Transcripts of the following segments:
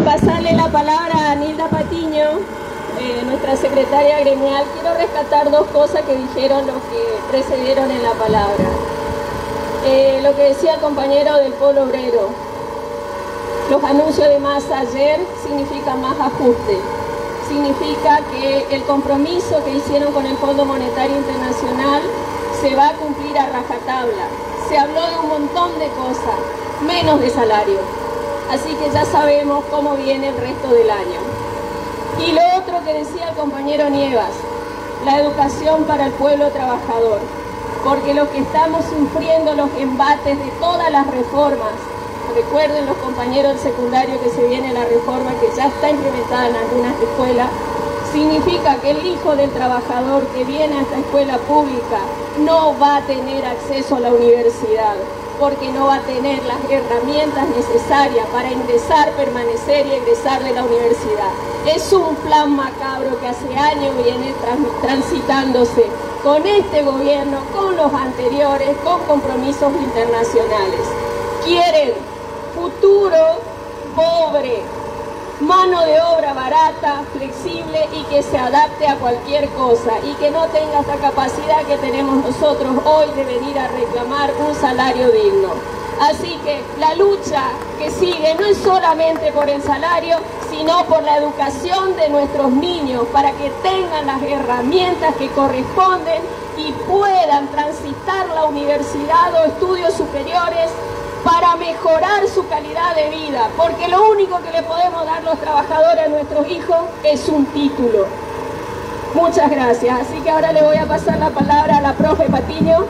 pasarle la palabra a Nilda Patiño, nuestra secretaria gremial, quiero rescatar dos cosas que dijeron los que precedieron en la palabra. Lo que decía el compañero del Polo Obrero, los anuncios de masa ayer significa más ajuste, significa que el compromiso que hicieron con el Fondo Monetario Internacional se va a cumplir a rajatabla. Se habló de un montón de cosas, menos de salario. Así que ya sabemos cómo viene el resto del año. Y lo otro que decía el compañero Nievas, la educación para el pueblo trabajador. Porque lo que estamos sufriendo, los embates de todas las reformas, recuerden los compañeros del secundario que se viene la reforma que ya está implementada en algunas escuelas, significa que el hijo del trabajador que viene a esta escuela pública no va a tener acceso a la universidad, porque no va a tener las herramientas necesarias para ingresar, permanecer y egresar de la universidad. Es un plan macabro que hace años viene transitándose con este gobierno, con los anteriores, con compromisos internacionales. Quieren futuro pobre, mano de obra barata, flexible y que se adapte a cualquier cosa y que no tenga esta capacidad que tenemos nosotros hoy de venir a reclamar un salario digno. Así que la lucha que sigue no es solamente por el salario, sino por la educación de nuestros niños para que tengan las herramientas que corresponden y puedan transitar la universidad o estudios superiores para mejorar su calidad de vida, porque lo único que le podemos dar los trabajadores a nuestros hijos es un título. Muchas gracias. Así que ahora le voy a pasar la palabra a la profe Patiño.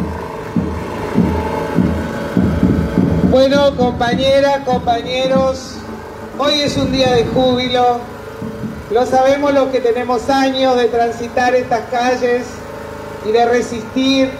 Bueno, compañeras, compañeros, hoy es un día de júbilo. Lo sabemos los que tenemos años de transitar estas calles y de resistir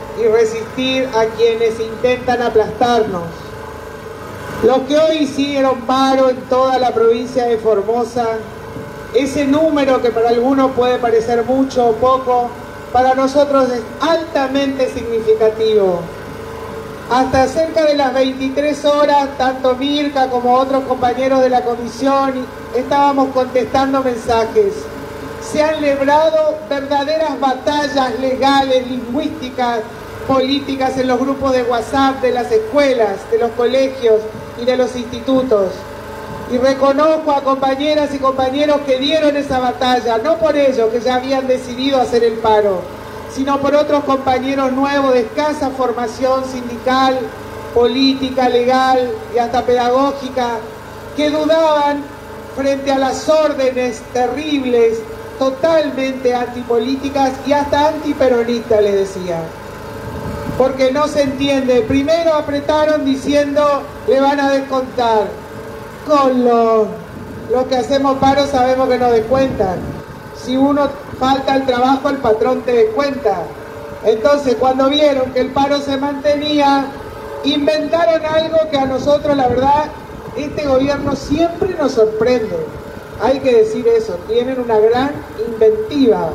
a quienes intentan aplastarnos. Los que hoy hicieron paro en toda la provincia de Formosa, ese número que para algunos puede parecer mucho o poco, para nosotros es altamente significativo. Hasta cerca de las 23 horas, tanto Mirka como otros compañeros de la comisión estábamos contestando mensajes. Se han librado verdaderas batallas legales, lingüísticas, políticas en los grupos de WhatsApp de las escuelas, de los colegios y de los institutos. Y reconozco a compañeras y compañeros que dieron esa batalla, no por ellos que ya habían decidido hacer el paro, sino por otros compañeros nuevos de escasa formación sindical, política, legal y hasta pedagógica, que dudaban frente a las órdenes terribles, totalmente antipolíticas y hasta antiperonistas, les decía. Porque no se entiende. Primero apretaron diciendo le van a descontar. Con los que hacemos paro sabemos que no descuentan. Si uno falta al trabajo, el patrón te descuenta. Entonces, cuando vieron que el paro se mantenía, inventaron algo que a nosotros, la verdad, este gobierno siempre nos sorprende. Hay que decir eso, tienen una gran inventiva.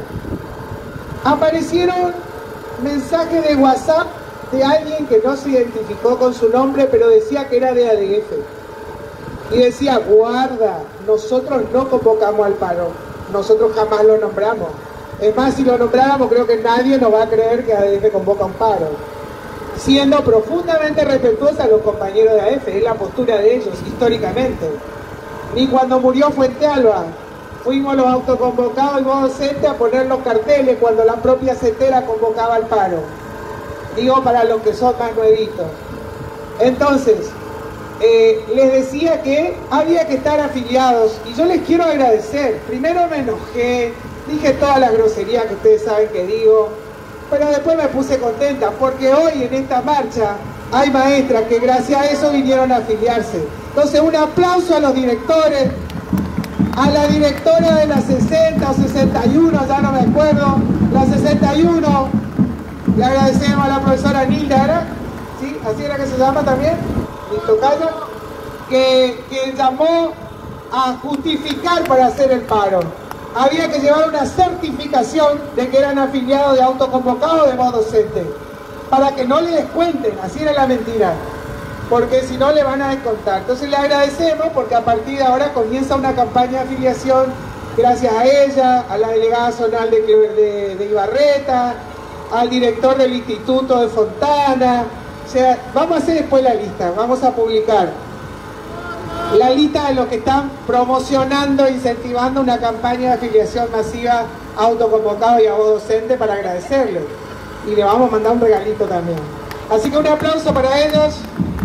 Aparecieron mensajes de WhatsApp de alguien que no se identificó con su nombre, pero decía que era de ADF. Y decía, guarda, nosotros no convocamos al paro, nosotros jamás lo nombramos. Es más, si lo nombráramos, creo que nadie nos va a creer que ADF convoca un paro. Siendo profundamente respetuosa a los compañeros de ADF, es la postura de ellos, históricamente. Ni cuando murió Fuentealba, fuimos los autoconvocados y vos docentes a poner los carteles cuando la propia CETERA convocaba al paro. Digo para los que son más nuevitos. Entonces, les decía que había que estar afiliados y yo les quiero agradecer. Primero me enojé, dije todas las groserías que ustedes saben que digo, pero después me puse contenta porque hoy en esta marcha hay maestras que gracias a eso vinieron a afiliarse. Entonces un aplauso a los directores, a la directora de la 60 o 61, ya no me acuerdo, la 61, le agradecemos a la profesora Nilda, ¿verdad? ¿Sí? ¿Así era que se llama también? Listo, calla. Que llamó a justificar para hacer el paro. Había que llevar una certificación de que eran afiliados de autoconvocados de modo docente, para que no le descuenten, así era la mentira. porque si no le van a descontar. Entonces le agradecemos porque a partir de ahora comienza una campaña de afiliación gracias a ella, a la delegada zonal de Ibarreta, al director del instituto de Fontana. O sea, vamos a hacer después la lista, vamos a publicar la lista de los que están promocionando e incentivando una campaña de afiliación masiva a autoconvocados y a voz docente para agradecerles. Y le vamos a mandar un regalito también. Así que un aplauso para ellos.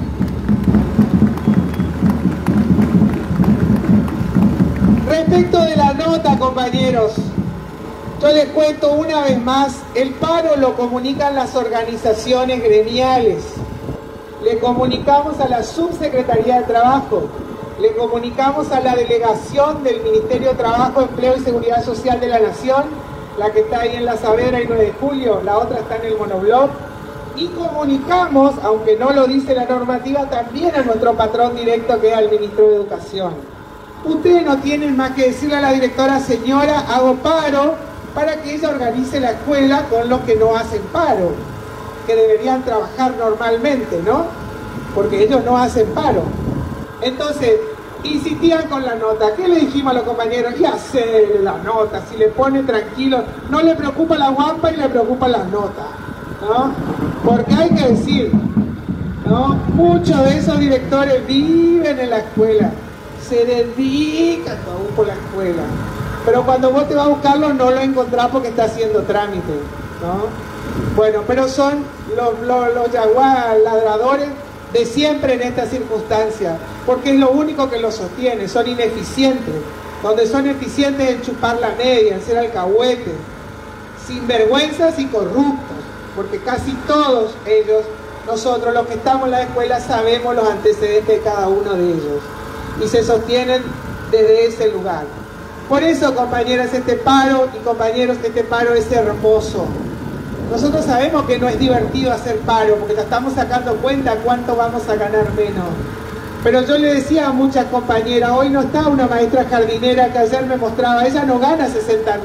Respecto de la nota, compañeros, yo les cuento una vez más, el paro lo comunican las organizaciones gremiales. Le comunicamos a la Subsecretaría de Trabajo, le comunicamos a la delegación del Ministerio de Trabajo, Empleo y Seguridad Social de la Nación, la que está ahí en La Saavedra y 9 de Julio, la otra está en el Monobloc, y comunicamos, aunque no lo dice la normativa, también a nuestro patrón directo, que es el Ministro de Educación. Ustedes no tienen más que decirle a la directora: señora, hago paro, para que ella organice la escuela con los que no hacen paro, que deberían trabajar normalmente, ¿no? Porque ellos no hacen paro. Entonces, insistían con la nota. ¿Qué le dijimos a los compañeros? ¿Qué hacer la nota? Si le pone tranquilo, no le preocupa la guampa y le preocupa las notas, ¿no? Porque hay que decir, ¿no? Muchos de esos directores viven en la escuela, se dedican aún por la escuela, pero cuando vos te vas a buscarlo no lo encontrás porque está haciendo trámite, ¿no? Bueno, pero son los yaguás ladradores de siempre en esta circunstancia, porque es lo único que los sostiene. Son ineficientes, donde son eficientes en chupar la media, en ser alcahuetes, sinvergüenzas y corruptos, porque casi todos ellos, nosotros los que estamos en la escuela, sabemos los antecedentes de cada uno de ellos y se sostienen desde ese lugar. Por eso, compañeras, este paro y compañeros, este paro es hermoso. Nosotros sabemos que no es divertido hacer paro, porque nos estamos sacando cuenta cuánto vamos a ganar menos. Pero yo le decía a muchas compañeras, hoy no está una maestra jardinera que ayer me mostraba, ella no gana 60.000,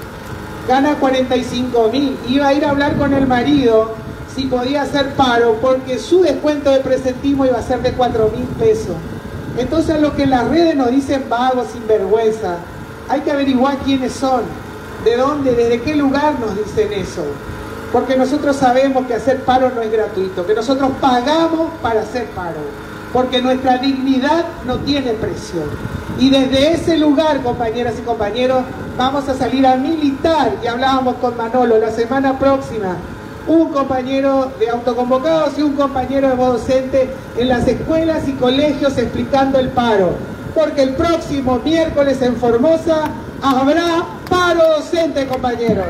gana 45.000. Iba a ir a hablar con el marido si podía hacer paro, porque su descuento de presentismo iba a ser de 4.000 pesos. Entonces, a lo que en las redes nos dicen vagos, sinvergüenza, hay que averiguar quiénes son, de dónde, desde qué lugar nos dicen eso. Porque nosotros sabemos que hacer paro no es gratuito, que nosotros pagamos para hacer paro, porque nuestra dignidad no tiene precio. Y desde ese lugar, compañeras y compañeros, vamos a salir a militar. Y hablábamos con Manolo la semana próxima, un compañero de autoconvocados y un compañero de voz docente en las escuelas y colegios explicando el paro, porque el próximo miércoles en Formosa habrá paro docente, compañeros.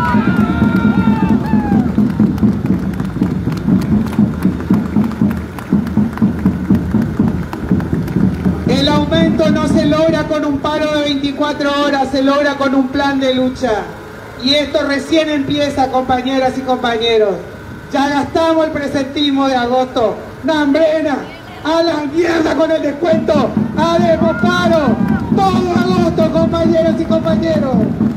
El aumento no se logra con un paro de 24 horas, se logra con un plan de lucha. Y esto recién empieza, compañeras y compañeros. Ya gastamos el presentismo de agosto. ¡Nambrena! ¡A la mierda con el descuento! ¡Haremos paro! ¡Todo agosto, compañeras y compañeros!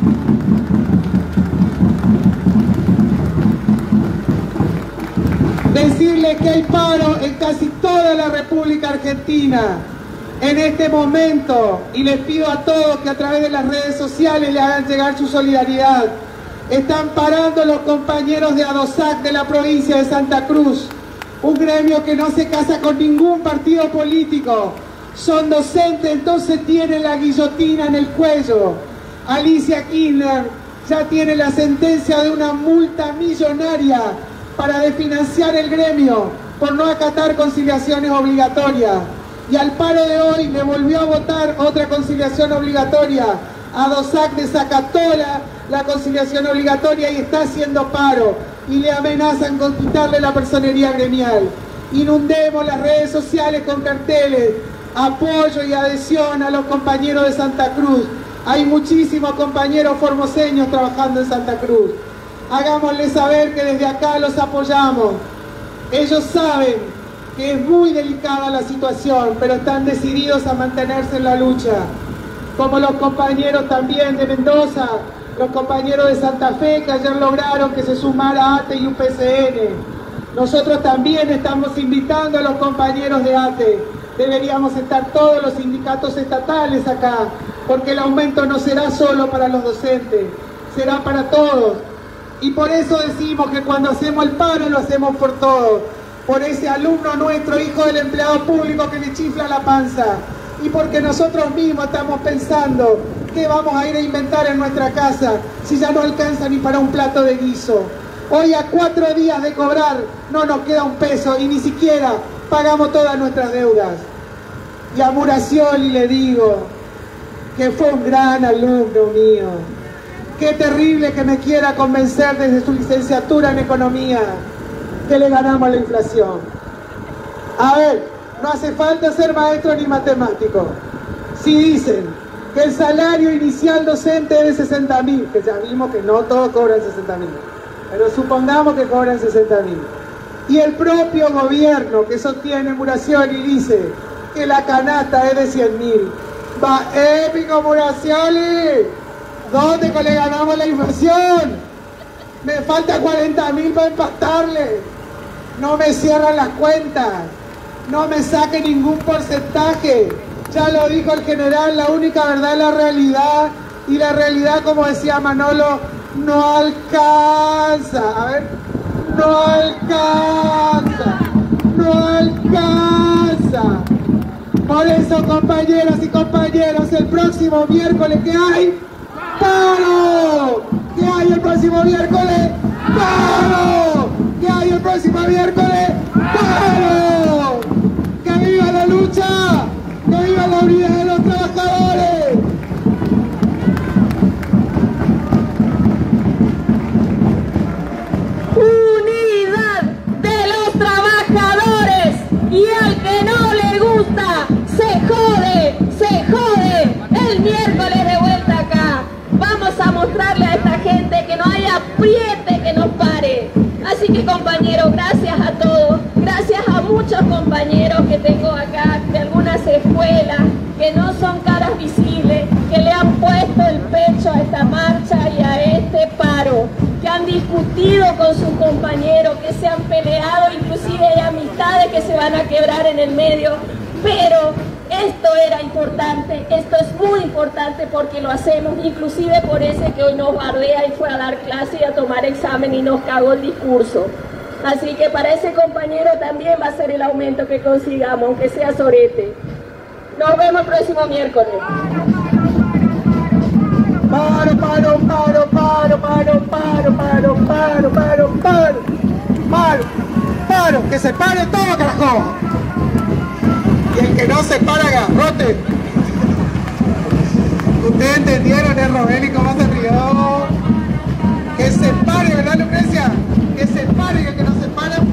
Decirles que hay paro en casi toda la República Argentina en este momento, y les pido a todos que a través de las redes sociales le hagan llegar su solidaridad. Están parando los compañeros de ADOSAC de la provincia de Santa Cruz, un gremio que no se casa con ningún partido político. Son docentes, entonces tienen la guillotina en el cuello. Alicia Kirchner ya tiene la sentencia de una multa millonaria para desfinanciar el gremio por no acatar conciliaciones obligatorias. Y al paro de hoy le volvió a votar otra conciliación obligatoria. ADOSAC desacató la conciliación obligatoria y está haciendo paro. Y le amenazan con quitarle la personería gremial. Inundemos las redes sociales con carteles, apoyo y adhesión a los compañeros de Santa Cruz. Hay muchísimos compañeros formoseños trabajando en Santa Cruz. Hagámosles saber que desde acá los apoyamos. Ellos saben que es muy delicada la situación, pero están decididos a mantenerse en la lucha. Como los compañeros también de Mendoza, los compañeros de Santa Fe, que ayer lograron que se sumara ATE y UPCN. Nosotros también estamos invitando a los compañeros de ATE. Deberíamos estar todos los sindicatos estatales acá, porque el aumento no será solo para los docentes, será para todos. Y por eso decimos que cuando hacemos el paro lo hacemos por todos. Por ese alumno nuestro, hijo del empleado público que le chifla la panza. Y porque nosotros mismos estamos pensando qué vamos a ir a inventar en nuestra casa si ya no alcanza ni para un plato de guiso. Hoy a 4 días de cobrar no nos queda un peso y ni siquiera pagamos todas nuestras deudas. Y a Muracioli le digo que fue un gran alumno mío. Qué terrible que me quiera convencer desde su licenciatura en economía que le ganamos a la inflación. A ver, no hace falta ser maestro ni matemático. Si dicen que el salario inicial docente es de 60.000, que ya vimos que no todos cobran 60.000, pero supongamos que cobran 60.000. Y el propio gobierno que sostiene Muracioli dice que la canasta es de 100.000. ¡Va épico, Muracioli! ¿Dónde que le ganamos la inflación? Me falta 40.000 para empatarle. No me cierran las cuentas. No me saque ningún porcentaje. Ya lo dijo el general, la única verdad es la realidad. Y la realidad, como decía Manolo, no alcanza. A ver, no alcanza. No alcanza. Por eso, compañeras y compañeros, el próximo miércoles, ¿qué hay? ¡Paro! ¿Qué hay el próximo miércoles? ¡Paro! ¿Qué hay el próximo miércoles? ¡Paro! ¡Que viva la lucha! ¡Que viva la unidad de los trabajadores! Unidad de los trabajadores, y al que no le gusta se jode, el miércoles de vuelta acá. Vamos a mostrarle a esta gente que no hay apriete que nos pare. Así que, compañeros, gracias a todos, gracias a muchos compañeros que tengo acá de algunas escuelas que no son caras visibles, que le han puesto el pecho a esta marcha y a este paro, que han discutido con sus compañeros, que se han peleado, inclusive hay amistades que se van a quebrar en el medio, pero esto era importante, esto es muy importante porque lo hacemos, inclusive por ese que hoy nos bardea y fue a dar clase y a tomar examen y nos cagó el discurso. Así que para ese compañero también va a ser el aumento que consigamos, aunque sea sorete. Nos vemos el próximo miércoles. Paro, paro, paro, paro, paro, paro, paro, paro, paro, paro, paro, paro, que se pare todo, carajo. Y el que no se para, garrote. Ustedes entendieron, Robeli, cómo se rió. Que se pare, ¿verdad, Lucrecia? Que se pare, y el que no se para,